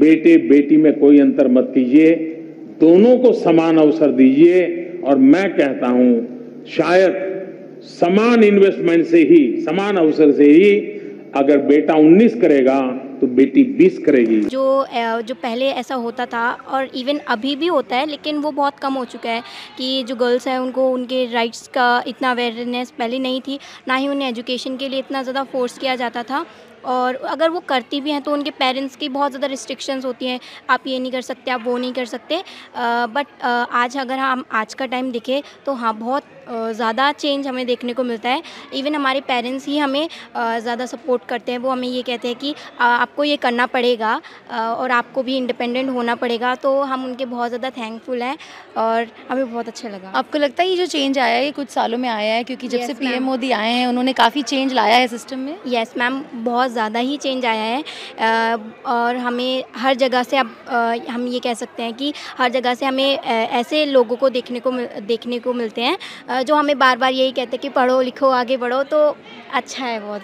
बेटे बेटी में कोई अंतर मत कीजिए, दोनों को समान अवसर दीजिए। और मैं कहता हूं शायद समान इन्वेस्टमेंट से ही, समान अवसर से ही अगर बेटा 19 करेगा तो बेटी 20 करेगी। जो पहले ऐसा होता था और इवन अभी भी होता है, लेकिन वो बहुत कम हो चुका है कि जो गर्ल्स हैं उनको उनके राइट्स का इतना अवेयरनेस पहले नहीं थी, ना ही उन्हें एजुकेशन के लिए इतना ज़्यादा फोर्स किया जाता था। और अगर वो करती भी हैं तो उनके पेरेंट्स की बहुत ज़्यादा रिस्ट्रिक्शंस होती हैं, आप ये नहीं कर सकते, आप वो नहीं कर सकते। बट आज अगर हम आज का टाइम देखें तो हाँ, बहुत ज़्यादा चेंज हमें देखने को मिलता है। इवन हमारे पेरेंट्स ही हमें ज़्यादा सपोर्ट करते हैं। वो हमें ये कहते हैं कि आपको ये करना पड़ेगा और आपको भी इंडिपेंडेंट होना पड़ेगा। तो हम उनके बहुत ज़्यादा थैंकफुल हैं और हमें बहुत अच्छा लगा। आपको लगता है ये जो चेंज आया है ये कुछ सालों में आया है, क्योंकि जब से Yes, पीएम मैम। मोदी आए हैं उन्होंने काफ़ी चेंज लाया है सिस्टम में? यस मैम, बहुत ज़्यादा ही चेंज आया है। और हमें हर जगह से अब हम ये कह सकते हैं कि हर जगह से हमें ऐसे लोगों को देखने को मिलते हैं जो हमें बार बार यही कहते हैं कि पढ़ो लिखो आगे बढ़ो। तो अच्छा है बहुत।